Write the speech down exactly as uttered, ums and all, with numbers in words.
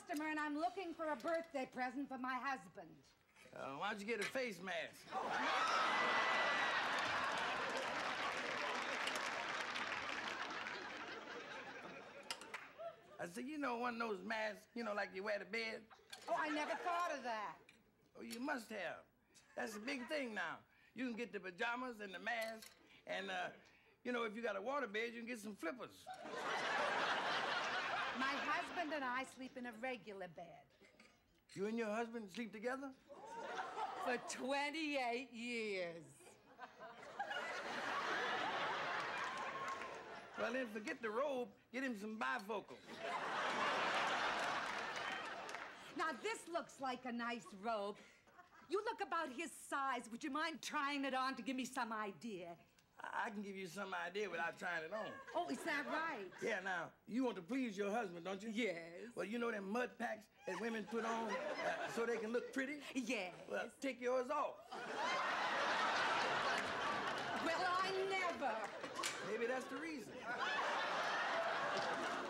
customer, and I'm looking for a birthday present for my husband. Uh, why don't you get a face mask? I said, you know, one of those masks, you know, like you wear to bed? Oh, I never thought of that. Oh, you must have. That's a big thing now. You can get the pajamas and the mask, and, uh, you know, if you got a water bed, you can get some flippers. My husband and I sleep in a regular bed. You and your husband sleep together? For twenty-eight years. Well, then forget the robe. Get him some bifocals. Now, this looks like a nice robe. You look about his size. Would you mind trying it on to give me some idea? I, I can give you some idea without trying it on. Oh, is that right? Yeah, now, you want to please your husband, don't you? Yes. Well, you know them mud packs that women put on uh, so they can look pretty? Yes. Well, take yours off. Well, I never. Maybe that's the reason.